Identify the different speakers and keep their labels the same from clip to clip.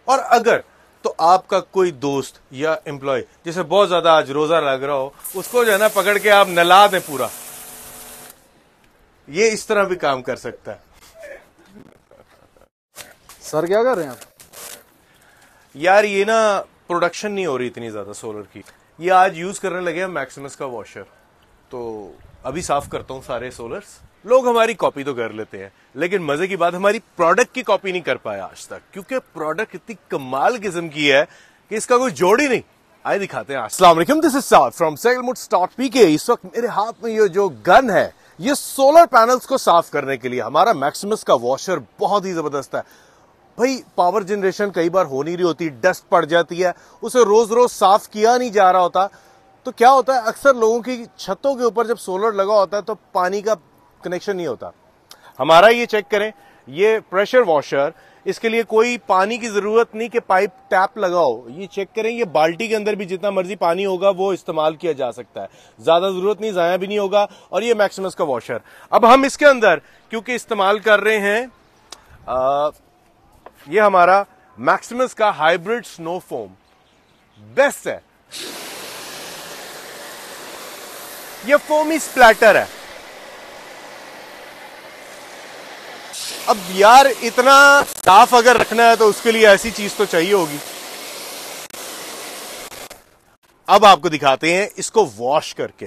Speaker 1: और अगर तो आपका कोई दोस्त या एम्प्लॉय जिसे बहुत ज्यादा आज रोजा लग रहा हो, उसको जो है ना पकड़ के आप नला दें पूरा, ये इस तरह भी काम कर सकता है।
Speaker 2: सर क्या कर रहे हैं आप?
Speaker 1: यार ये ना प्रोडक्शन नहीं हो रही इतनी ज्यादा सोलर की, ये आज यूज करने लगे हैं मैक्सिमस का वॉशर, तो अभी साफ करता हूं सारे सोलर्स। लोग हमारी कॉपी तो कर लेते हैं, लेकिन मजे की बात हमारी प्रोडक्ट की कॉपी नहीं कर पाया आज तक, क्योंकि प्रोडक्ट इतनी कमाल किस्म की है कि इसका कोई जोड़ ही नहीं। आइए दिखाते हैं। अस्सलाम वालेकुम, दिस इज साउथ फ्रॉम सेगलमुड स्टॉक पीके। इस वक्त मेरे हाथ में ये जो गन है, ये सोलर पैनल्स को साफ करने के लिए हमारा मैक्सिमस का वॉशर बहुत ही जबरदस्त है। भाई पावर जनरेशन कई बार हो नहीं रही होती, डस्ट पड़ जाती है, उसे रोज रोज साफ किया नहीं जा रहा होता, तो क्या होता है अक्सर लोगों की छतों के ऊपर जब सोलर लगा होता है तो पानी का कनेक्शन नहीं होता। हमारा ये चेक करें, ये प्रेशर वॉशर, इसके लिए कोई पानी की जरूरत नहीं कि पाइप टैप लगाओ। ये चेक करें, ये बाल्टी के अंदर भी जितना मर्जी पानी होगा वो इस्तेमाल किया जा सकता है, ज्यादा जरूरत नहीं, जाया भी नहीं होगा। और ये मैक्सिमस का वॉशर, अब हम इसके अंदर क्योंकि इस्तेमाल कर रहे हैं ये हमारा मैक्सिमस का हाइब्रिड स्नो फोम, बेस्ट है। ये फोमी स्प्लैटर है। अब यार इतना साफ अगर रखना है तो उसके लिए ऐसी चीज तो चाहिए होगी। अब आपको दिखाते हैं इसको वॉश करके।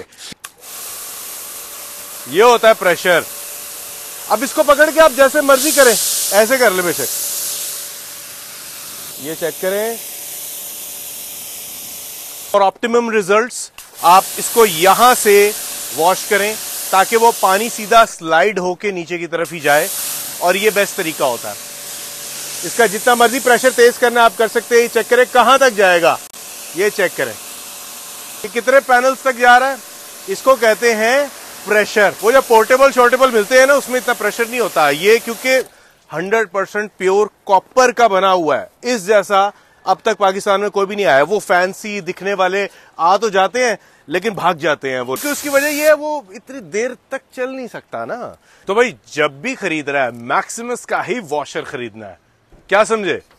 Speaker 1: ये होता है प्रेशर। अब इसको पकड़ के आप जैसे मर्जी करें, ऐसे कर ले बेशक। ये चेक करें, और ऑप्टिमम रिजल्ट्स आप इसको यहां से वॉश करें ताकि वो पानी सीधा स्लाइड होके नीचे की तरफ ही जाए, और ये बेस्ट तरीका होता है। इसका जितना मर्जी प्रेशर तेज करना आप कर सकते हैं। ये चेक करें कहां तक जाएगा, ये चेक करें ये कितने पैनल्स तक जा रहा है। इसको कहते हैं प्रेशर। वो जो पोर्टेबल शॉर्टेबल मिलते हैं ना, उसमें इतना प्रेशर नहीं होता। ये क्योंकि 100% प्योर कॉपर का बना हुआ है, इस जैसा अब तक पाकिस्तान में कोई भी नहीं आया। वो फैंसी दिखने वाले आ तो जाते हैं लेकिन भाग जाते हैं वो, क्योंकि उसकी वजह ये है वो इतनी देर तक चल नहीं सकता ना। तो भाई जब भी खरीद रहा है मैक्सिमस का ही वॉशर खरीदना है, क्या समझे?